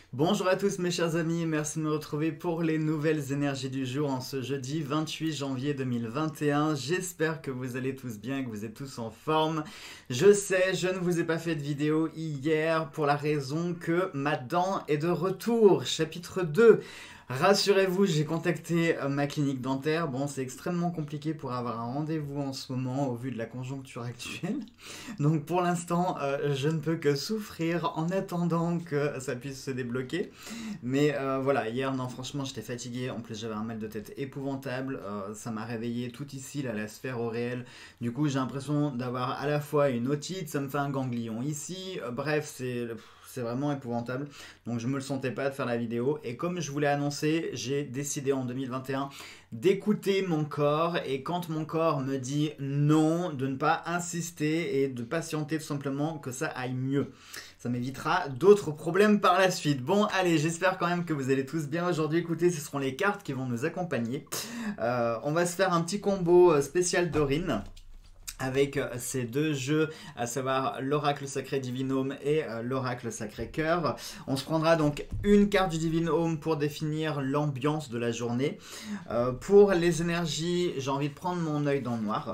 Bonjour à tous mes chers amis, merci de me retrouver pour les nouvelles énergies du jour en ce jeudi 28 janvier 2021. J'espère que vous allez tous bien, que vous êtes tous en forme. Je sais, je ne vous ai pas fait de vidéo hier pour la raison que ma dent est de retour, chapitre 2. Rassurez-vous, j'ai contacté ma clinique dentaire. Bon, c'est extrêmement compliqué pour avoir un rendez-vous en ce moment au vu de la conjoncture actuelle. Donc pour l'instant, je ne peux que souffrir en attendant que ça puisse se débloquer. Mais voilà, hier, non, franchement, j'étais fatigué. En plus, j'avais un mal de tête épouvantable. Ça m'a réveillé tout ici, là, la sphère auréole. Du coup, j'ai l'impression d'avoir à la fois une otite, ça me fait un ganglion ici. Bref, c'est vraiment épouvantable. Donc je me le sentais pas de faire la vidéo. Et comme je vous l'ai annoncé, j'ai décidé en 2021 d'écouter mon corps. Et quand mon corps me dit non, de ne pas insister et de patienter tout simplement que ça aille mieux. Ça m'évitera d'autres problèmes par la suite. Bon, allez, j'espère quand même que vous allez tous bien aujourd'hui. Écoutez, ce seront les cartes qui vont nous accompagner. On va se faire un petit combo spécial Dorine avec ces deux jeux, à savoir l'oracle sacré Divinome et l'oracle sacré cœur. On se prendra donc une carte du Divinome pour définir l'ambiance de la journée. Pour les énergies, j'ai envie de prendre mon œil dans le noir.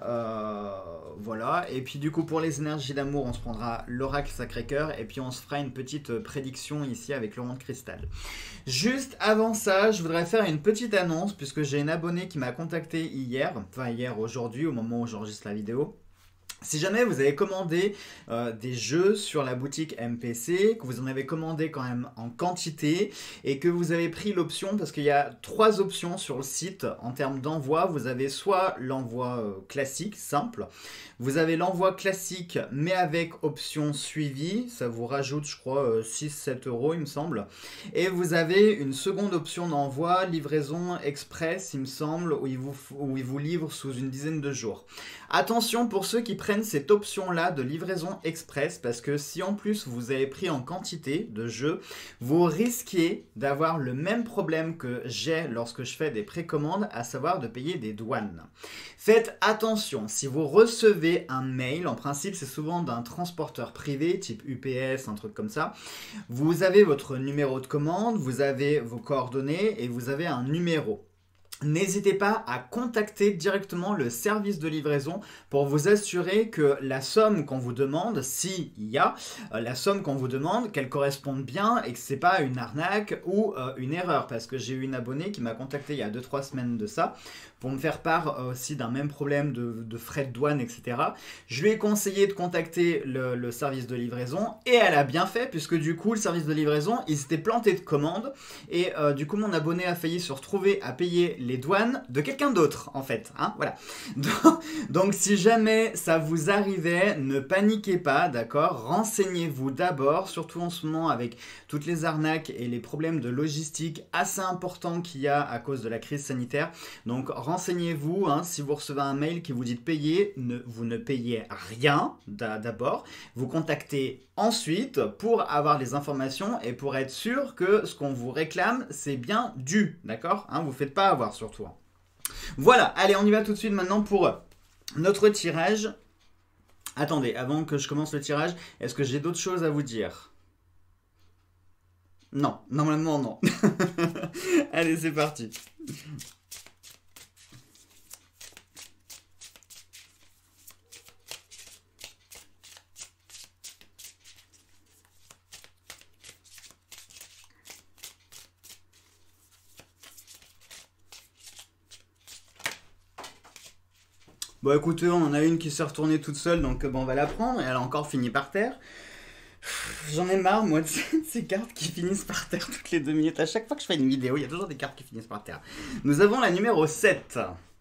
Voilà, et puis du coup pour les énergies d'amour, on se prendra l'oracle sacré cœur et puis on se fera une petite prédiction ici avec le rond de cristal. Juste avant ça, je voudrais faire une petite annonce puisque j'ai une abonnée qui m'a contacté hier, enfin hier aujourd'hui au moment où j'enregistre la vidéo. Si jamais vous avez commandé des jeux sur la boutique MPC, que vous en avez commandé quand même en quantité et que vous avez pris l'option, parce qu'il y a 3 options sur le site en termes d'envoi, vous avez soit l'envoi classique, simple, vous avez l'envoi classique mais avec option suivi, ça vous rajoute je crois 6-7 euros il me semble, et vous avez une seconde option d'envoi, livraison express il me semble, où il vous livre sous une dizaine de jours. Attention pour ceux qui prennent cette option-là de livraison express, parce que si en plus vous avez pris en quantité de jeux, vous risquez d'avoir le même problème que j'ai lorsque je fais des précommandes, à savoir de payer des douanes. Faites attention, si vous recevez un mail, en principe c'est souvent d'un transporteur privé, type UPS, un truc comme ça, vous avez votre numéro de commande, vous avez vos coordonnées et vous avez un numéro. N'hésitez pas à contacter directement le service de livraison pour vous assurer que la somme qu'on vous demande, s'il y a la somme qu'on vous demande, qu'elle corresponde bien et que c'est pas une arnaque ou une erreur. Parce que j'ai eu une abonnée qui m'a contacté il y a 2-3 semaines de ça pour me faire part aussi d'un même problème de frais de douane, etc. Je lui ai conseillé de contacter le service de livraison et elle a bien fait puisque du coup le service de livraison, il s'était planté de commande et du coup mon abonné a failli se retrouver à payer les douanes de quelqu'un d'autre en fait, hein, voilà. Donc si jamais ça vous arrivait, ne paniquez pas, d'accord, renseignez-vous d'abord, surtout en ce moment avec toutes les arnaques et les problèmes de logistique assez importants qu'il y a à cause de la crise sanitaire. Donc renseignez-vous, hein, si vous recevez un mail qui vous dit de payer, vous ne payez rien d'abord, vous contactez ensuite pour avoir les informations et pour être sûr que ce qu'on vous réclame c'est bien dû, d'accord, hein, vous ne faites pas avoir surtout. Voilà, allez on y va tout de suite maintenant pour notre tirage. Attendez, avant que je commence le tirage, est-ce que j'ai d'autres choses à vous dire? Non, normalement non. Allez, c'est parti. Bon écoutez, on en a une qui s'est retournée toute seule, donc bon, on va la prendre, et elle a encore fini par terre. J'en ai marre, moi, de ces cartes qui finissent par terre toutes les 2 minutes. À chaque fois que je fais une vidéo, il y a toujours des cartes qui finissent par terre. Nous avons la numéro 7.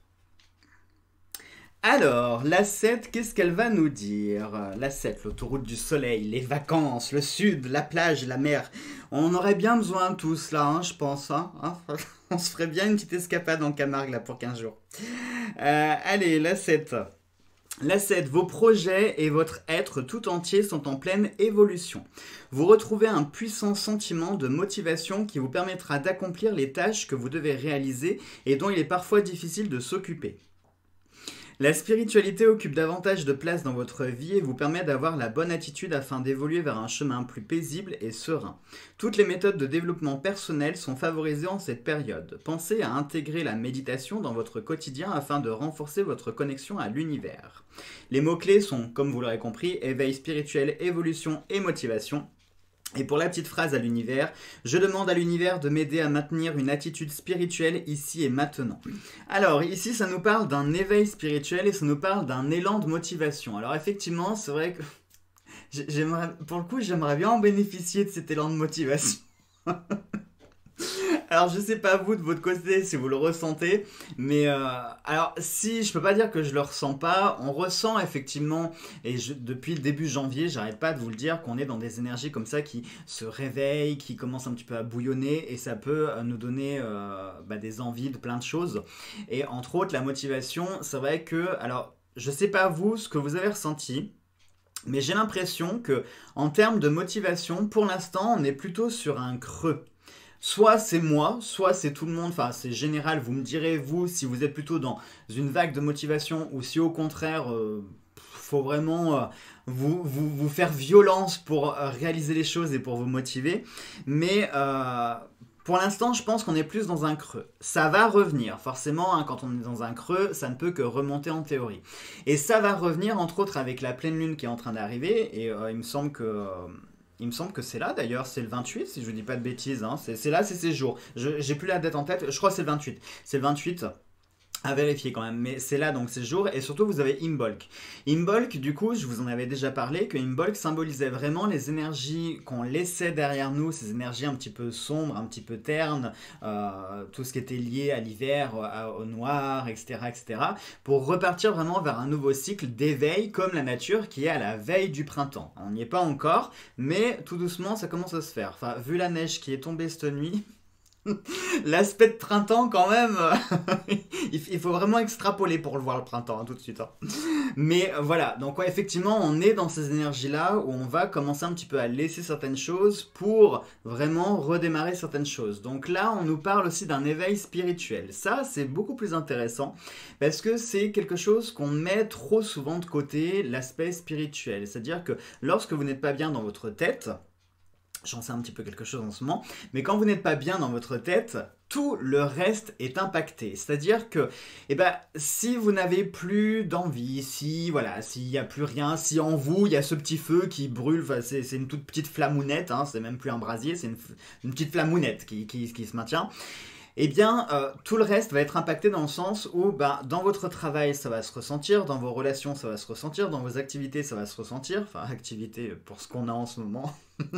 Alors, la 7, qu'est-ce qu'elle va nous dire? La 7, l'autoroute du soleil, les vacances, le sud, la plage, la mer. On aurait bien besoin de tout cela, hein, je pense. Hein. On se ferait bien une petite escapade en Camargue là pour 15 jours. Allez, la 7. La 7, vos projets et votre être tout entier sont en pleine évolution. Vous retrouvez un puissant sentiment de motivation qui vous permettra d'accomplir les tâches que vous devez réaliser et dont il est parfois difficile de s'occuper. La spiritualité occupe davantage de place dans votre vie et vous permet d'avoir la bonne attitude afin d'évoluer vers un chemin plus paisible et serein. Toutes les méthodes de développement personnel sont favorisées en cette période. Pensez à intégrer la méditation dans votre quotidien afin de renforcer votre connexion à l'univers. Les mots-clés sont, comme vous l'aurez compris, éveil spirituel, évolution et motivation. Et pour la petite phrase à l'univers, je demande à l'univers de m'aider à maintenir une attitude spirituelle ici et maintenant. Alors ici ça nous parle d'un éveil spirituel et ça nous parle d'un élan de motivation. Alors effectivement c'est vrai que pour le coup j'aimerais bien en bénéficier de cet élan de motivation. Alors je sais pas vous de votre côté si vous le ressentez, mais alors si je peux pas dire que je le ressens pas, on ressent effectivement, et depuis le début janvier, j'arrête pas de vous le dire, qu'on est dans des énergies comme ça qui se réveillent, qui commencent un petit peu à bouillonner, et ça peut nous donner des envies de plein de choses. Et entre autres la motivation, c'est vrai que, alors je sais pas vous ce que vous avez ressenti, mais j'ai l'impression que en termes de motivation, pour l'instant, on est plutôt sur un creux. Soit c'est moi, soit c'est tout le monde, enfin c'est général, vous me direz vous si vous êtes plutôt dans une vague de motivation ou si au contraire faut vraiment vous faire violence pour réaliser les choses et pour vous motiver. Mais pour l'instant je pense qu'on est plus dans un creux. Ça va revenir, forcément hein, quand on est dans un creux, ça ne peut que remonter en théorie. Et ça va revenir entre autres avec la pleine lune qui est en train d'arriver et il me semble que... il me semble que c'est là d'ailleurs, c'est le 28 si je ne dis pas de bêtises, hein. C'est là, c'est ces jours. J'ai plus la date en tête, je crois que c'est le 28. C'est le 28, à vérifier quand même, mais c'est là donc ces jours, et surtout vous avez Imbolc. Imbolc, du coup, je vous en avais déjà parlé, que Imbolc symbolisait vraiment les énergies qu'on laissait derrière nous, ces énergies un petit peu sombres, un petit peu ternes, tout ce qui était lié à l'hiver, au noir, etc., etc., pour repartir vraiment vers un nouveau cycle d'éveil, comme la nature qui est à la veille du printemps. On n'y est pas encore, mais tout doucement ça commence à se faire. Enfin, vu la neige qui est tombée cette nuit... L'aspect de printemps quand même, il faut vraiment extrapoler pour le voir le printemps hein, tout de suite. Hein. Mais voilà, donc ouais, effectivement on est dans ces énergies-là où on va commencer un petit peu à laisser certaines choses pour vraiment redémarrer certaines choses. Donc là on nous parle aussi d'un éveil spirituel. Ça c'est beaucoup plus intéressant parce que c'est quelque chose qu'on met trop souvent de côté, l'aspect spirituel. C'est-à-dire que lorsque vous n'êtes pas bien dans votre tête, j'en sais un petit peu quelque chose en ce moment, mais quand vous n'êtes pas bien dans votre tête, tout le reste est impacté. C'est-à-dire que, si vous n'avez plus d'envie, si voilà, s'il n'y a plus rien, si en vous il y a ce petit feu qui brûle, c'est une toute petite flamounette, hein, c'est même plus un brasier, c'est une petite flamounette qui se maintient. Eh bien, tout le reste va être impacté dans le sens où, dans votre travail, ça va se ressentir, dans vos relations, ça va se ressentir, dans vos activités, ça va se ressentir. Enfin, activités pour ce qu'on a en ce moment.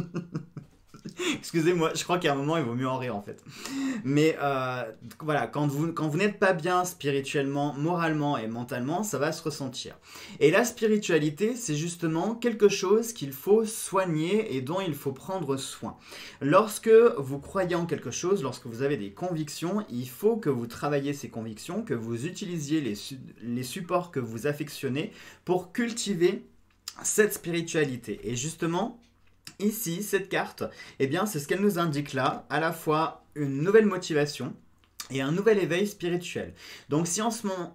Excusez-moi, je crois qu'à un moment, il vaut mieux en rire en fait. Mais voilà, quand vous n'êtes pas bien spirituellement, moralement et mentalement, ça va se ressentir. Et la spiritualité, c'est justement quelque chose qu'il faut soigner et dont il faut prendre soin. Lorsque vous croyez en quelque chose, lorsque vous avez des convictions, il faut que vous travailliez ces convictions, que vous utilisiez les supports que vous affectionnez pour cultiver cette spiritualité. Et justement... ici, cette carte, eh bien, c'est ce qu'elle nous indique là, à la fois une nouvelle motivation et un nouvel éveil spirituel. Donc si en ce moment...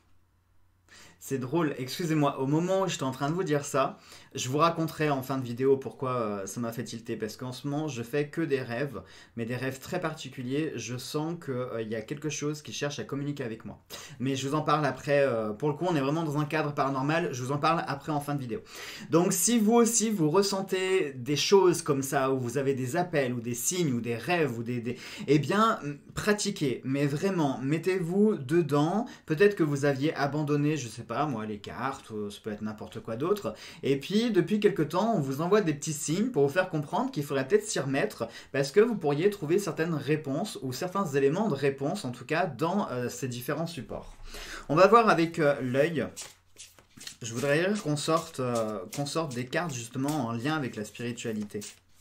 C'est drôle, excusez-moi, au moment où j'étais en train de vous dire ça, je vous raconterai en fin de vidéo pourquoi ça m'a fait tilter, parce qu'en ce moment je fais que des rêves, mais des rêves très particuliers, je sens qu'il y a quelque chose qui cherche à communiquer avec moi. Mais je vous en parle après, pour le coup on est vraiment dans un cadre paranormal, je vous en parle après en fin de vidéo. Donc si vous aussi vous ressentez des choses comme ça, où vous avez des appels, ou des signes, ou des rêves, ou eh bien pratiquez, mais vraiment, mettez-vous dedans, peut-être que vous aviez abandonné, je sais pas, moi les cartes, ça peut être n'importe quoi d'autre, et puis depuis quelque temps on vous envoie des petits signes pour vous faire comprendre qu'il faudrait peut-être s'y remettre parce que vous pourriez trouver certaines réponses ou certains éléments de réponse en tout cas dans ces différents supports. On va voir avec l'œil. Je voudrais dire qu'on sorte des cartes justement en lien avec la spiritualité.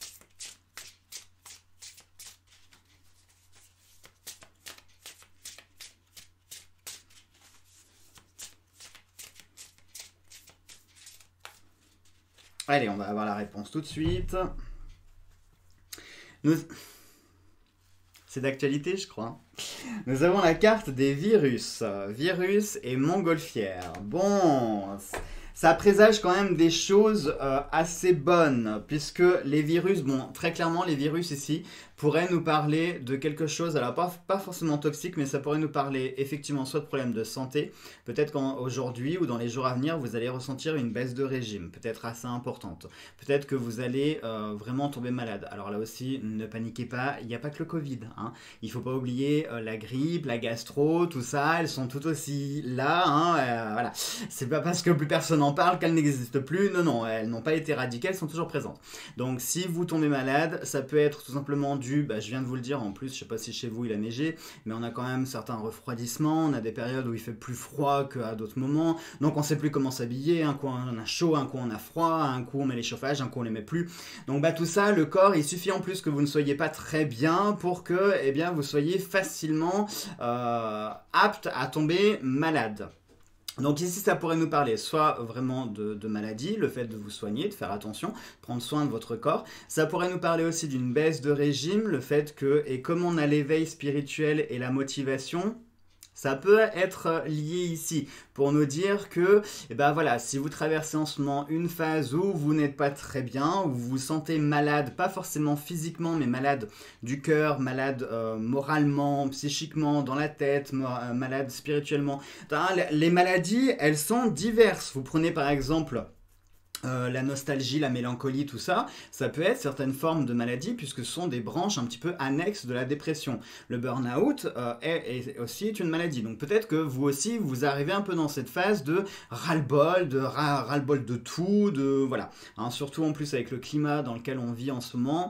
Allez, on va avoir la réponse tout de suite. C'est d'actualité, je crois. Nous avons la carte des virus. Virus et montgolfière. Bon, ça présage quand même des choses assez bonnes, puisque les virus, bon, très clairement, les virus ici pourraient nous parler de quelque chose, alors pas forcément toxique, mais ça pourrait nous parler effectivement soit de problèmes de santé, peut-être qu'aujourd'hui ou dans les jours à venir, vous allez ressentir une baisse de régime, peut-être assez importante, peut-être que vous allez vraiment tomber malade. Alors là aussi, ne paniquez pas, il n'y a pas que le Covid, hein. Il ne faut pas oublier la grippe, la gastro, tout ça, elles sont tout aussi là, hein, voilà. C'est pas parce que plus personne n'en parle qu'elles n'existent plus, non, non, elles n'ont pas été éradiquées, elles sont toujours présentes. Donc si vous tombez malade, ça peut être tout simplement dû, je viens de vous le dire en plus, je sais pas si chez vous il a neigé, mais on a quand même certains refroidissements, on a des périodes où il fait plus froid qu'à d'autres moments, donc on sait plus comment s'habiller, un coup on a chaud, un coup on a froid, un coup on met les chauffages, un coup on les met plus. Donc tout ça, le corps, il suffit en plus que vous ne soyez pas très bien pour que eh bien, vous soyez facilement apte à tomber malade. Donc ici, ça pourrait nous parler soit vraiment de maladie, le fait de vous soigner, de faire attention, prendre soin de votre corps. Ça pourrait nous parler aussi d'une baisse de régime, le fait que, et comme on a l'éveil spirituel et la motivation, ça peut être lié ici pour nous dire que, voilà, si vous traversez en ce moment une phase où vous n'êtes pas très bien, où vous vous sentez malade, pas forcément physiquement, mais malade du cœur, malade moralement, psychiquement, dans la tête, malade spirituellement. Les maladies, elles sont diverses. Vous prenez par exemple la nostalgie, la mélancolie, tout ça, ça peut être certaines formes de maladies puisque ce sont des branches un petit peu annexes de la dépression. Le burn-out est aussi une maladie. Donc peut-être que vous aussi, vous arrivez un peu dans cette phase de ras-le-bol, ras-le-bol de tout, voilà. Hein, surtout en plus avec le climat dans lequel on vit en ce moment,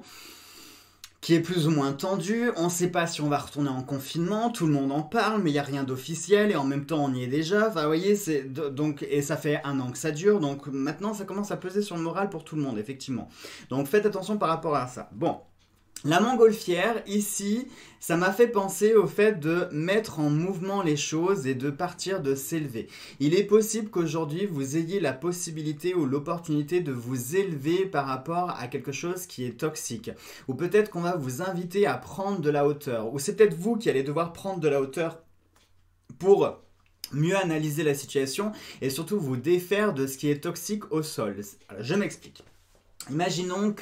qui est plus ou moins tendu, on ne sait pas si on va retourner en confinement, tout le monde en parle, mais il n'y a rien d'officiel, et en même temps on y est déjà, enfin vous voyez, et ça fait 1 an que ça dure, donc maintenant ça commence à peser sur le moral pour tout le monde, effectivement. Donc faites attention par rapport à ça. Bon. La montgolfière, ici, ça m'a fait penser au fait de mettre en mouvement les choses et de partir, de s'élever. Il est possible qu'aujourd'hui, vous ayez la possibilité ou l'opportunité de vous élever par rapport à quelque chose qui est toxique. Ou peut-être qu'on va vous inviter à prendre de la hauteur. Ou c'est peut-être vous qui allez devoir prendre de la hauteur pour mieux analyser la situation et surtout vous défaire de ce qui est toxique au sol. Alors, je m'explique. Imaginons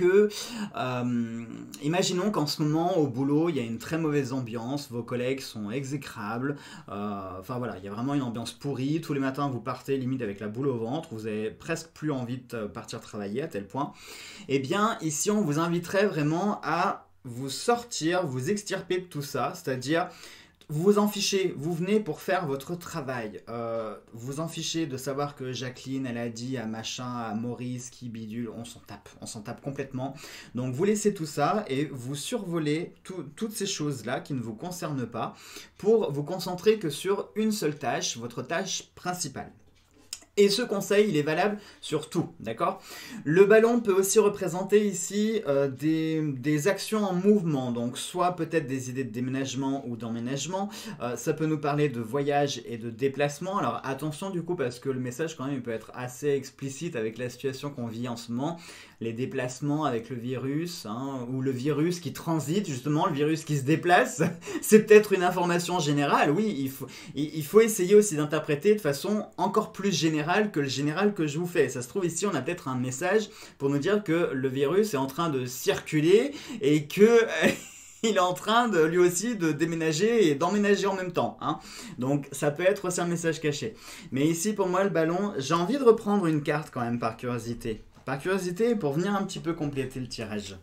qu'en ce moment au boulot il y a une très mauvaise ambiance, vos collègues sont exécrables, enfin voilà, il y a vraiment une ambiance pourrie, tous les matins vous partez limite avec la boule au ventre, vous avez presque plus envie de partir travailler à tel point. Eh bien ici on vous inviterait vraiment à vous sortir, vous extirper de tout ça, c'est-à-dire vous vous en fichez, vous venez pour faire votre travail. Vous en fichez de savoir que Jacqueline, elle a dit à machin, à Maurice, qui bidule, on s'en tape complètement. Donc vous laissez tout ça et vous survolez toutes ces choses-là qui ne vous concernent pas pour vous concentrer que sur une seule tâche, votre tâche principale. Et ce conseil, il est valable sur tout, d'accord? Le ballon peut aussi représenter ici des actions en mouvement, donc soit peut-être des idées de déménagement ou d'emménagement, ça peut nous parler de voyage et de déplacement. Alors attention du coup parce que le message quand même il peut être assez explicite avec la situation qu'on vit en ce moment, les déplacements avec le virus, hein, ou le virus qui transite justement, le virus qui se déplace, c'est peut-être une information générale, oui, il faut essayer aussi d'interpréter de façon encore plus générale que le général que je vous fais. Ça se trouve ici on a peut-être un message pour nous dire que le virus est en train de circuler et que il est en train de lui aussi de déménager et d'emménager en même temps, hein. Donc ça peut être aussi un message caché. Mais ici pour moi le ballon, j'ai envie de reprendre une carte quand même par curiosité. Par curiosité pour venir un petit peu compléter le tirage.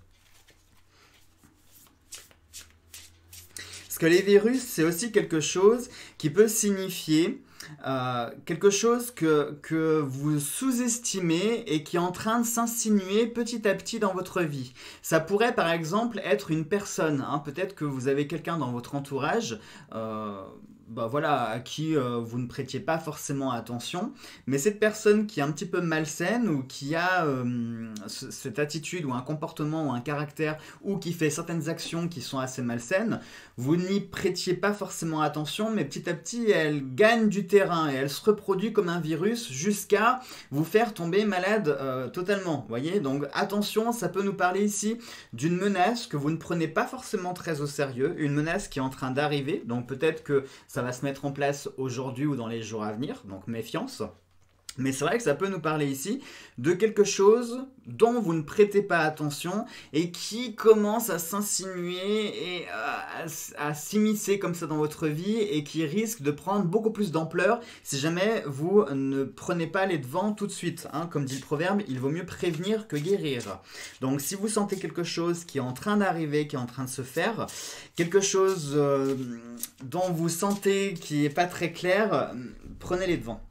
Parce que les virus c'est aussi quelque chose qui peut signifier quelque chose que vous sous-estimez et qui est en train de s'insinuer petit à petit dans votre vie. Ça pourrait par exemple être une personne, hein, peut-être que vous avez quelqu'un dans votre entourage, bah voilà, à qui vous ne prêtiez pas forcément attention, mais cette personne qui est un petit peu malsaine ou qui a cette attitude ou un comportement ou un caractère ou qui fait certaines actions qui sont assez malsaines, vous n'y prêtiez pas forcément attention, mais petit à petit elle gagne du terrain et elle se reproduit comme un virus jusqu'à vous faire tomber malade totalement. Voyez, donc attention, ça peut nous parler ici d'une menace que vous ne prenez pas forcément très au sérieux, une menace qui est en train d'arriver, donc peut-être que ça va se mettre en place aujourd'hui ou dans les jours à venir, donc méfiance. Mais c'est vrai que ça peut nous parler ici de quelque chose dont vous ne prêtez pas attention et qui commence à s'insinuer et à s'immiscer comme ça dans votre vie et qui risque de prendre beaucoup plus d'ampleur si jamais vous ne prenez pas les devants tout de suite. Hein. Comme dit le proverbe, il vaut mieux prévenir que guérir. Donc si vous sentez quelque chose qui est en train d'arriver, qui est en train de se faire, quelque chose dont vous sentez qui n'est pas très clair, prenez les devants.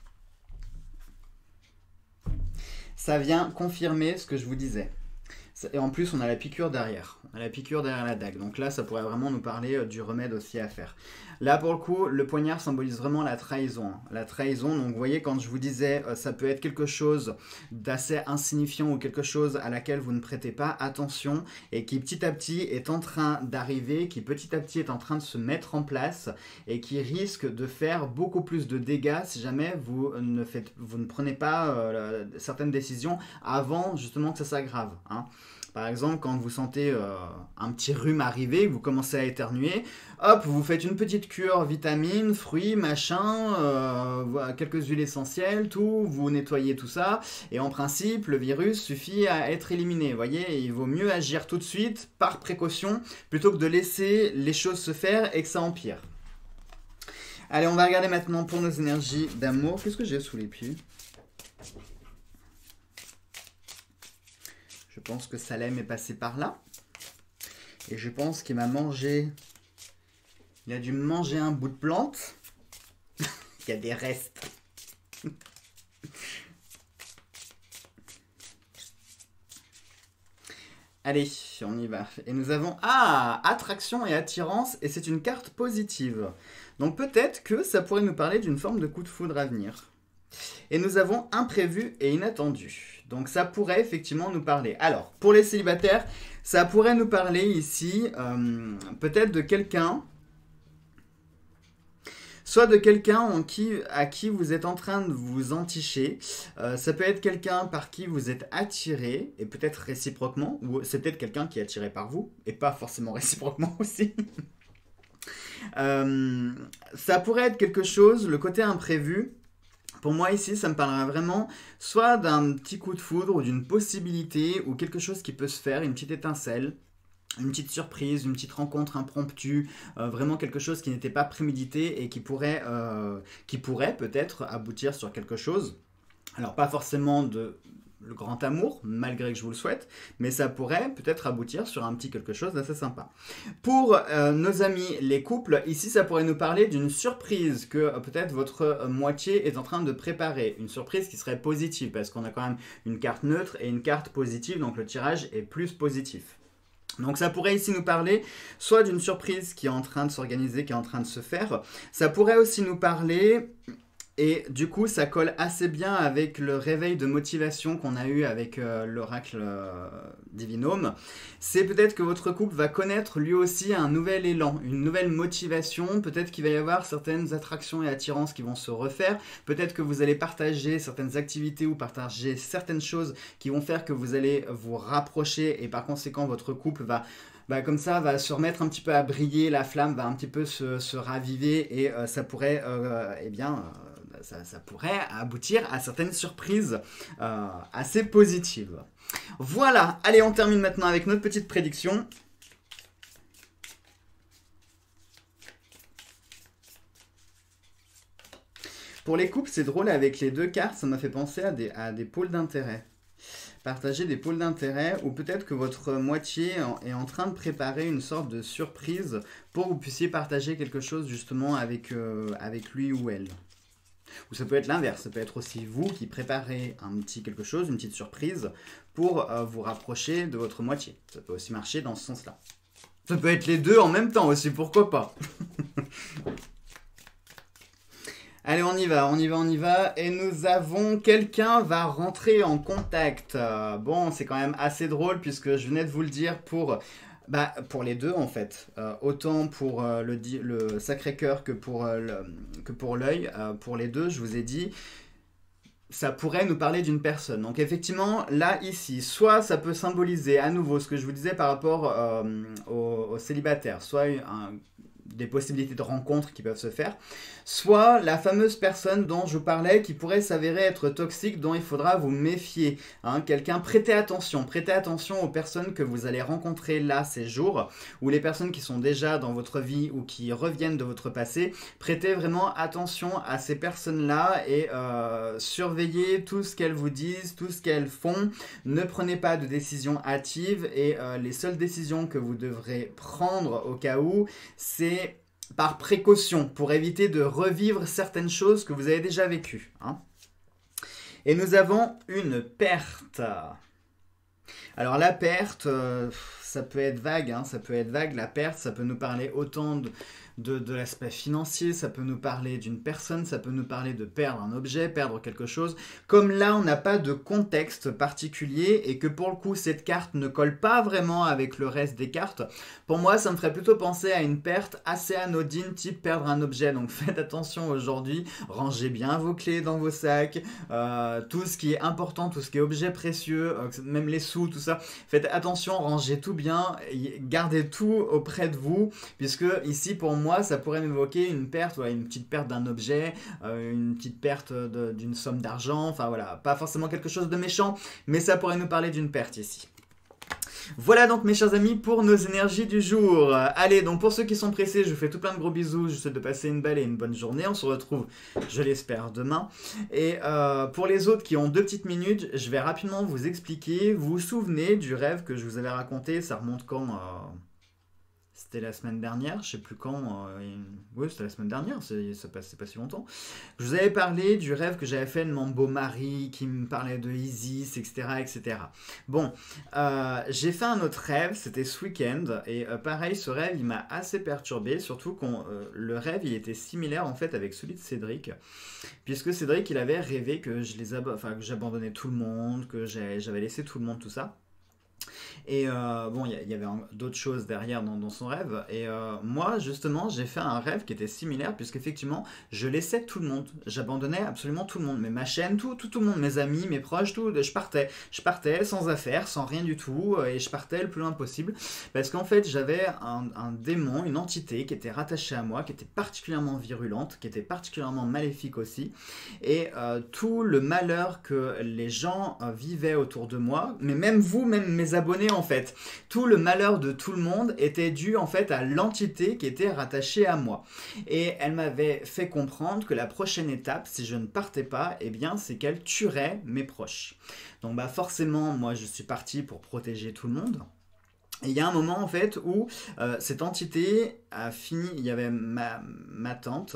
Ça vient confirmer ce que je vous disais. Et en plus, on a la piqûre derrière. On a la piqûre derrière la dague. Donc là, ça pourrait vraiment nous parler du remède aussi à faire. Là, pour le coup, le poignard symbolise vraiment la trahison. La trahison, donc vous voyez, quand je vous disais, ça peut être quelque chose d'assez insignifiant ou quelque chose à laquelle vous ne prêtez pas attention et qui petit à petit est en train d'arriver, qui petit à petit est en train de se mettre en place et qui risque de faire beaucoup plus de dégâts si jamais vous ne prenez pas certaines décisions avant justement que ça s'aggrave. Hein. Par exemple, quand vous sentez un petit rhume arriver, vous commencez à éternuer, hop, vous faites une petite cure vitamines, fruits, machin, quelques huiles essentielles, tout, vous nettoyez tout ça, et en principe, le virus suffit à être éliminé. Vous voyez, il vaut mieux agir tout de suite, par précaution, plutôt que de laisser les choses se faire et que ça empire. Allez, on va regarder maintenant pour nos énergies d'amour. Qu'est-ce que j'ai sous les pieds ? Je pense que Salem est passé par là. Et je pense qu'il m'a mangé... Il a dû me manger un bout de plante. Il y a des restes. Allez, on y va. Et nous avons... Ah, attraction et attirance. Et c'est une carte positive. Donc peut-être que ça pourrait nous parler d'une forme de coup de foudre à venir. Et nous avons imprévu et inattendu. Donc ça pourrait effectivement nous parler. Alors, pour les célibataires, ça pourrait nous parler ici peut-être de quelqu'un, soit de quelqu'un à qui vous êtes en train de vous enticher. Ça peut être quelqu'un par qui vous êtes attiré, et peut-être réciproquement, ou c'est peut-être quelqu'un qui est attiré par vous, et pas forcément réciproquement aussi. Ça pourrait être quelque chose, le côté imprévu. Pour moi ici, ça me parlera vraiment soit d'un petit coup de foudre ou d'une possibilité ou quelque chose qui peut se faire, une petite étincelle, une petite surprise, une petite rencontre impromptue, vraiment quelque chose qui n'était pas prémédité et qui pourrait peut-être aboutir sur quelque chose. Alors pas forcément le grand amour, malgré que je vous le souhaite, mais ça pourrait peut-être aboutir sur un petit quelque chose d'assez sympa. Pour nos amis les couples, ici ça pourrait nous parler d'une surprise que peut-être votre moitié est en train de préparer. Une surprise qui serait positive, parce qu'on a quand même une carte neutre et une carte positive, donc le tirage est plus positif. Donc ça pourrait ici nous parler soit d'une surprise qui est en train de s'organiser, qui est en train de se faire. Ça pourrait aussi nous parler... Et du coup, ça colle assez bien avec le réveil de motivation qu'on a eu avec l'oracle Divinome. C'est peut-être que votre couple va connaître lui aussi un nouvel élan, une nouvelle motivation. Peut-être qu'il va y avoir certaines attractions et attirances qui vont se refaire. Peut-être que vous allez partager certaines activités ou partager certaines choses qui vont faire que vous allez vous rapprocher. Et par conséquent, votre couple va... comme ça, va se remettre un petit peu à briller, la flamme va un petit peu se raviver et ça pourrait, ça pourrait aboutir à certaines surprises assez positives. Voilà, allez, on termine maintenant avec notre petite prédiction. Pour les couples, c'est drôle, avec les deux cartes, ça m'a fait penser à des pôles d'intérêt. Partager des pôles d'intérêt, ou peut-être que votre moitié est en train de préparer une sorte de surprise pour que vous puissiez partager quelque chose justement avec lui ou elle. Ou ça peut être l'inverse, ça peut être aussi vous qui préparez un petit quelque chose, une petite surprise pour vous rapprocher de votre moitié. Ça peut aussi marcher dans ce sens-là. Ça peut être les deux en même temps aussi, pourquoi pas. Allez, on y va, on y va, on y va. Et nous avons quelqu'un va rentrer en contact. Bon, c'est quand même assez drôle puisque je venais de vous le dire pour les deux en fait. Autant pour le Sacré-Cœur que pour l'œil. Pour les deux, je vous ai dit, ça pourrait nous parler d'une personne. Donc effectivement, là, ici, soit ça peut symboliser à nouveau ce que je vous disais par rapport aux célibataires, soit des possibilités de rencontres qui peuvent se faire, soit la fameuse personne dont je vous parlais qui pourrait s'avérer être toxique, dont il faudra vous méfier. Hein, quelqu'un, prêtez attention aux personnes que vous allez rencontrer là ces jours, ou les personnes qui sont déjà dans votre vie ou qui reviennent de votre passé. Prêtez vraiment attention à ces personnes-là et surveillez tout ce qu'elles vous disent, tout ce qu'elles font. Ne prenez pas de décisions hâtives et les seules décisions que vous devrez prendre au cas où, c'est par précaution, pour éviter de revivre certaines choses que vous avez déjà vécues. Hein. Et nous avons une perte. Alors la perte, ça peut être vague, hein, ça peut être vague. La perte, ça peut nous parler autant de l'aspect financier, ça peut nous parler d'une personne, ça peut nous parler de perdre un objet, perdre quelque chose. Comme là, on n'a pas de contexte particulier et que pour le coup, cette carte ne colle pas vraiment avec le reste des cartes, pour moi, ça me ferait plutôt penser à une perte assez anodine, type perdre un objet. Donc faites attention aujourd'hui, rangez bien vos clés dans vos sacs, tout ce qui est important, tout ce qui est objet précieux, même les sous, tout ça. Faites attention, rangez tout bien, gardez tout auprès de vous, puisque ici, pour moi, ça pourrait m'évoquer une perte, une petite perte d'un objet, une petite perte d'une somme d'argent, enfin voilà, pas forcément quelque chose de méchant, mais ça pourrait nous parler d'une perte ici. Voilà donc mes chers amis pour nos énergies du jour. Allez, donc pour ceux qui sont pressés, je vous fais tout plein de gros bisous, je vous souhaite de passer une belle et une bonne journée, on se retrouve, je l'espère, demain. Et pour les autres qui ont 2 petites minutes, je vais rapidement vous expliquer, vous vous souvenez du rêve que je vous avais raconté, ça remonte quand c'était la semaine dernière, je sais plus quand. Oui, c'était la semaine dernière, c'est pas si longtemps. Je vous avais parlé du rêve que j'avais fait de mon beau mari, qui me parlait de Isis, etc. etc. Bon, j'ai fait un autre rêve, c'était ce week-end, et pareil, ce rêve, il m'a assez perturbé, surtout quand le rêve, il était similaire en fait avec celui de Cédric, puisque Cédric, il avait rêvé que que j'abandonnais tout le monde, que j'avais laissé tout le monde, tout ça. Et bon, il y avait d'autres choses derrière dans son rêve. Et moi, justement, j'ai fait un rêve qui était similaire, puisqu'effectivement, je laissais tout le monde. J'abandonnais absolument tout le monde. Mais ma chaîne, tout le monde, mes amis, mes proches, tout. Je partais sans affaires, sans rien du tout. Et je partais le plus loin possible. Parce qu'en fait, j'avais un démon, une entité qui était rattachée à moi, qui était particulièrement virulente, qui était particulièrement maléfique aussi. Et tout le malheur que les gens vivaient autour de moi, mais même vous, même mes abonnés en fait, tout le malheur de tout le monde était dû en fait à l'entité qui était rattachée à moi. Et elle m'avait fait comprendre que la prochaine étape, si je ne partais pas, eh bien c'est qu'elle tuerait mes proches. Donc bah forcément, moi je suis parti pour protéger tout le monde. Et il y a un moment en fait où cette entité a fini, il y avait ma tante,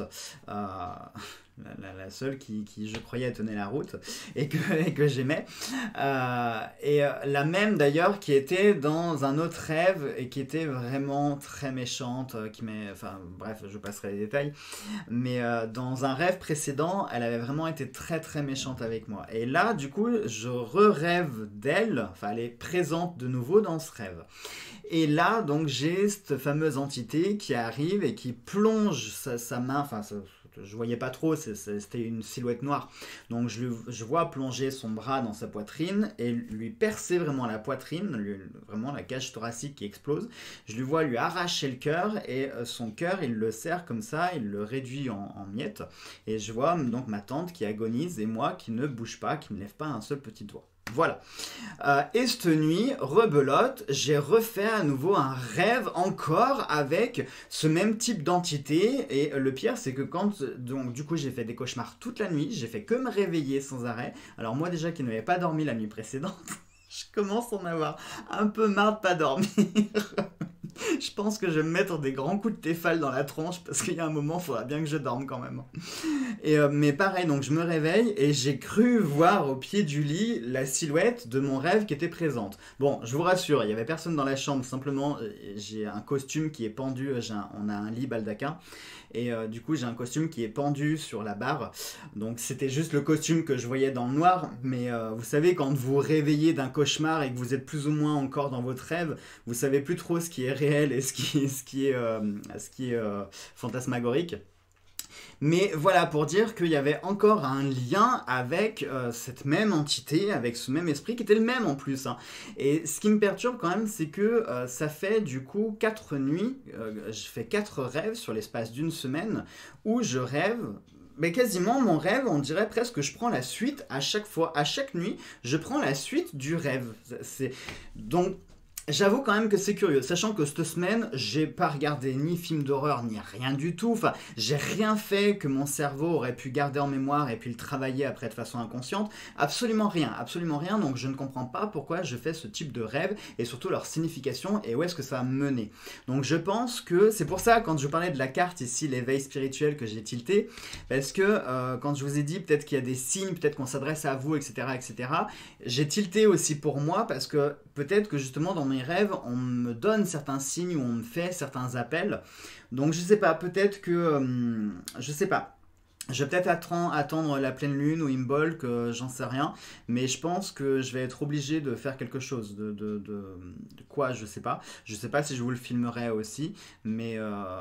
la seule qui je croyais tenait la route et que j'aimais, et la même d'ailleurs qui était dans un autre rêve et qui était vraiment très méchante, enfin bref, je passerai les détails, mais dans un rêve précédent, elle avait vraiment été très très méchante avec moi. Et là du coup, je rêve d'elle, enfin elle est présente de nouveau dans ce rêve. Et là, donc, j'ai cette fameuse entité qui arrive et qui plonge sa main, enfin, je voyais pas trop, c'était une silhouette noire. Donc, je vois plonger son bras dans sa poitrine et lui percer vraiment la poitrine, vraiment la cage thoracique qui explose. Je lui vois lui arracher le cœur et son cœur, il le serre comme ça, il le réduit en miettes. Et je vois donc ma tante qui agonise et moi qui ne bouge pas, qui ne lève pas un seul petit doigt. Voilà. Et cette nuit, rebelote, j'ai refait à nouveau un rêve encore avec ce même type d'entité. Et le pire, c'est que donc du coup, j'ai fait des cauchemars toute la nuit. J'ai fait que me réveiller sans arrêt. Alors moi déjà qui n'avais pas dormi la nuit précédente, je commence à en avoir un peu marre de pas dormir. Je pense que je vais me mettre des grands coups de Tefal dans la tronche parce qu'il y a un moment, il faudra bien que je dorme quand même. Mais pareil, donc je me réveille et j'ai cru voir au pied du lit la silhouette de mon rêve qui était présente. Bon, je vous rassure, il n'y avait personne dans la chambre, simplement j'ai un costume qui est pendu, on a un lit baldaquin, et du coup j'ai un costume qui est pendu sur la barre, donc c'était juste le costume que je voyais dans le noir, mais vous savez quand vous réveillez d'un cauchemar et que vous êtes plus ou moins encore dans votre rêve, vous savez plus trop ce qui est réel et ce qui est fantasmagorique. Mais voilà, pour dire qu'il y avait encore un lien avec cette même entité, avec ce même esprit, qui était le même en plus, hein. Et ce qui me perturbe quand même, c'est que ça fait du coup 4 nuits, je fais 4 rêves sur l'espace d'une semaine, où je rêve. Mais quasiment mon rêve, on dirait presque que je prends la suite à chaque fois, à chaque nuit, je prends la suite du rêve. Donc j'avoue quand même que c'est curieux, sachant que cette semaine, j'ai pas regardé ni film d'horreur, ni rien du tout. Enfin, j'ai rien fait que mon cerveau aurait pu garder en mémoire et puis le travailler après de façon inconsciente. Absolument rien, donc je ne comprends pas pourquoi je fais ce type de rêve et surtout leur signification et où est-ce que ça va me mener. Donc je pense que c'est pour ça, quand je parlais de la carte ici, l'éveil spirituel, que j'ai tilté, parce que quand je vous ai dit peut-être qu'il y a des signes, peut-être qu'on s'adresse à vous, etc., j'ai tilté aussi pour moi parce que peut-être que justement dans mes rêves, on me donne certains signes ou on me fait certains appels. Donc je sais pas, peut-être que... je sais pas. Je vais peut-être attendre la pleine lune ou Imbolc, j'en sais rien. Mais je pense que je vais être obligé de faire quelque chose. De quoi, je sais pas. Je sais pas si je vous le filmerai aussi. Mais...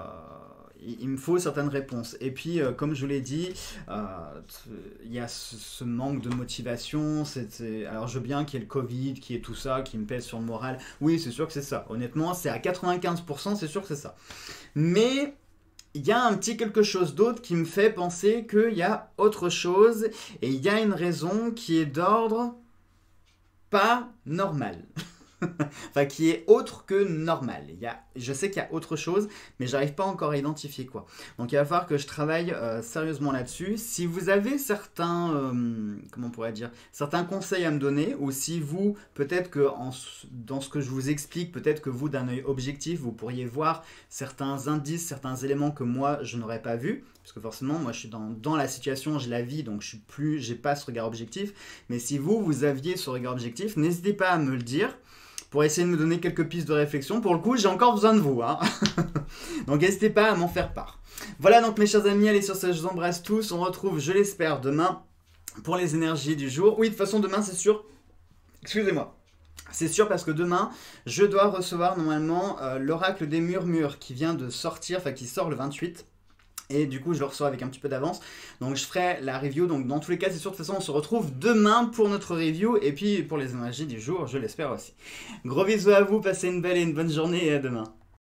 il me faut certaines réponses. Et puis, comme je vous l'ai dit, il y a ce manque de motivation. Alors, je veux bien qu'il y ait le Covid, qu'il y ait tout ça, qui me pèse sur le moral. Oui, c'est sûr que c'est ça. Honnêtement, c'est à 95%, c'est sûr que c'est ça. Mais il y a un petit quelque chose d'autre qui me fait penser qu'il y a autre chose. Et il y a une raison qui est d'ordre pas normal. Enfin, qui est autre que normal. Je sais qu'il y a autre chose, mais j'arrive pas encore à identifier quoi. Donc il va falloir que je travaille sérieusement là-dessus. Si vous avez certains, comment on pourrait dire, certains conseils à me donner, ou si vous, peut-être que dans ce que je vous explique, peut-être que vous, d'un œil objectif, vous pourriez voir certains indices, certains éléments que moi, je n'aurais pas vus. Parce que forcément, moi, je suis dans la situation, je la vis, donc j'ai pas ce regard objectif. Mais si vous aviez ce regard objectif, n'hésitez pas à me le dire, pour essayer de me donner quelques pistes de réflexion. Pour le coup, j'ai encore besoin de vous, hein. Donc n'hésitez pas à m'en faire part. Voilà donc mes chers amis, allez sur ça, je vous embrasse tous. On retrouve, je l'espère, demain pour les énergies du jour. Oui, de toute façon, demain, c'est sûr. Excusez-moi. C'est sûr parce que demain, je dois recevoir normalement l'oracle des murmures qui vient de sortir, enfin qui sort le 28. Et du coup, je le reçois avec un petit peu d'avance. Donc, je ferai la review. Donc, dans tous les cas, c'est sûr, de toute façon, on se retrouve demain pour notre review. Et puis, pour les énergies du jour, je l'espère aussi. Gros bisous à vous, passez une belle et une bonne journée et à demain.